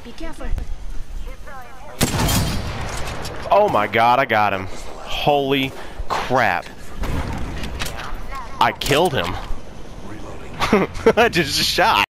Be careful. Oh my god, I got him. Holy crap. I killed him. I just shot.